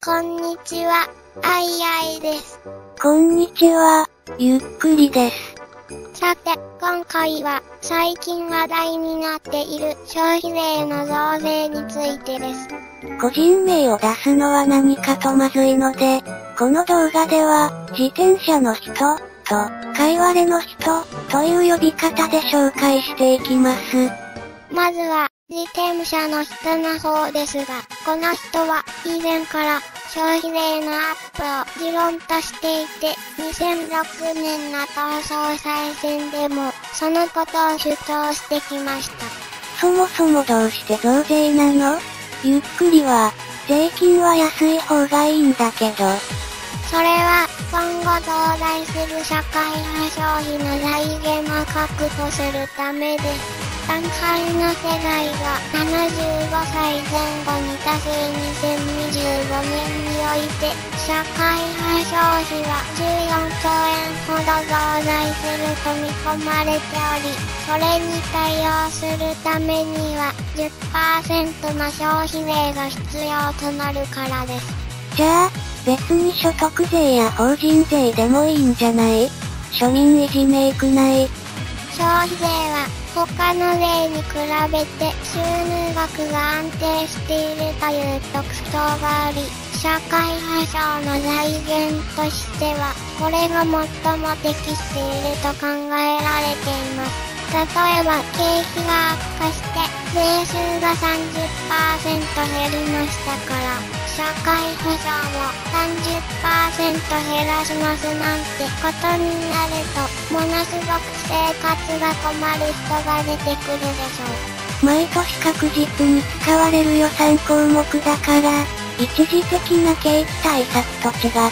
こんにちは、あいあいです。 こんにちは、ゆっくりです。 さて、今回は最近話題になっている消費税の増税についてです。 個人名を出すのは何かとまずいので、この動画では、自転車の人と、かいわれの人という呼び方で紹介していきます。 まずは、自転車の人の方ですが、この人は以前から消費税のアップを持論としていて、2006年の党総裁選でもそのことを主張してきました。 そもそもどうして増税なの？ゆっくりは、税金は安い方がいいんだけど。 それは今後増大する社会保障費の財源を確保するためです。団塊の世代が75歳前後に達する2025年において、社会保障費は14兆円ほど増大すると見込まれており、それに対応するためには 10% の消費税が必要となるからです。 じゃあ、別に所得税や法人税でもいいんじゃない？庶民いじめいくない？ 消費税は他の税に比べて収入額が安定しているという特徴があり、社会保障の財源としてはこれが最も適していると考えられています。例えば景気が悪化して税収が 30% 減りましたから、社会保障も 30% 減らしますなんてことになると、ものすごく生活が困る人が出てくるでしょう。毎年確実に使われる予算項目だから、一時的な景気対策と違って、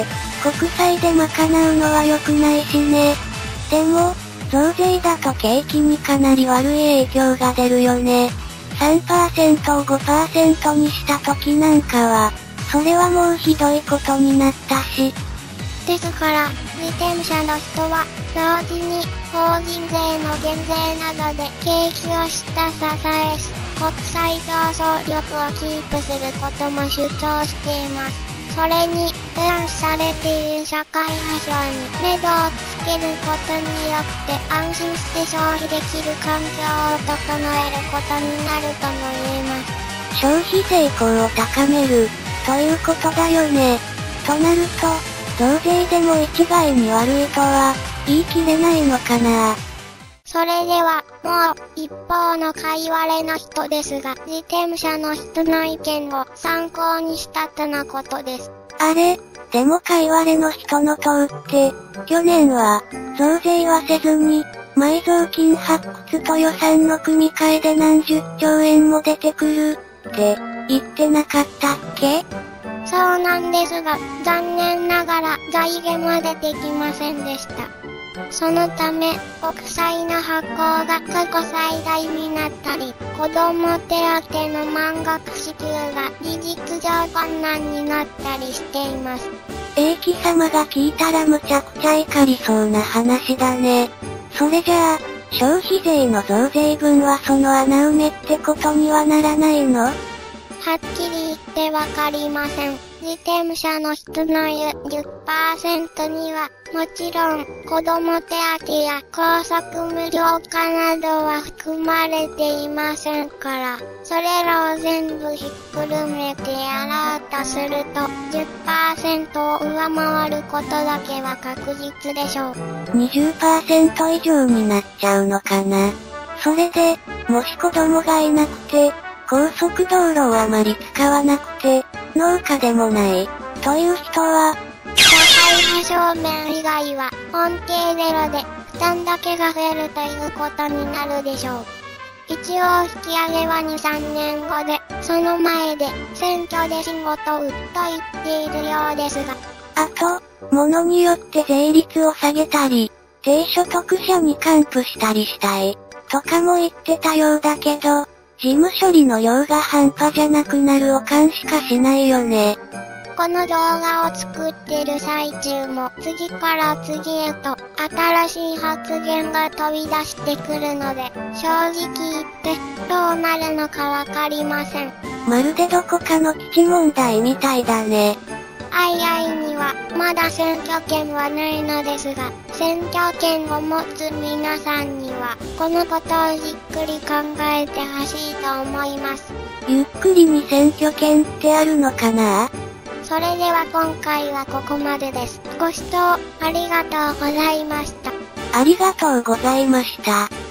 国債で賄うのは良くないしね。でも、増税だと景気にかなり悪い影響が出るよね。3% を 5% にした時なんかは、それはもうひどいことになったし。 ですから、自転車の人は、同時に法人税の減税などで景気を下支えし、国際競争力をキープすることも主張しています。それに、プランされている社会保障に目処をつけることによって安心して消費できる環境を整えることになるとも言えます。 消費税効を高める、ということだよね。となると、増税でも一概に悪いとは、言い切れないのかな。 それでは、もう、一方のかいわれの人ですが、自転車の人の意見を参考にしたとのことです。 あれ、でもかいわれの人の党って、去年は、増税はせずに、埋蔵金発掘と予算の組み替えで何十兆円も出てくる、って言ってなかったっけ？ そうなんですが、残念ながら財源は出てきませんでした。そのため、国債の発行が過去最大になったり、子供手当の満額支給が事実上困難になったりしています。 貴様が聞いたらむちゃくちゃ怒りそうな話だね。それじゃあ、消費税の増税分はその穴埋めってことにはならないの？ はっきり言ってわかりません。自転車の人の言う 10% には、もちろん、子供手当や高速無料化などは含まれていませんから、それらを全部ひっくるめてやろうとすると、10% を上回ることだけは確実でしょう。 20% 以上になっちゃうのかな。それで、もし子供がいなくて、高速道路をあまり使わなくて、農家でもない、という人は、 社会保障面以外は、恩恵ゼロで、負担だけが増えるということになるでしょう。一応引き上げは 2,3 年後で、その前で、選挙で仕事をと言っているようですが。 あと、物によって税率を下げたり、低所得者に還付したりしたい、とかも言ってたようだけど、事務処理の量が半端じゃなくなる予感しかしないよね。 この動画を作ってる最中も次から次へと新しい発言が飛び出してくるので、正直言ってどうなるのかわかりません。 まるでどこかの基地問題みたいだね。 II には、まだ選挙権はないのですが、選挙権を持つ皆さんには、このことをじっくり考えてほしいと思います。 ゆっくりに選挙権ってあるのかな？ それでは今回はここまでです。ご視聴ありがとうございました。 ありがとうございました。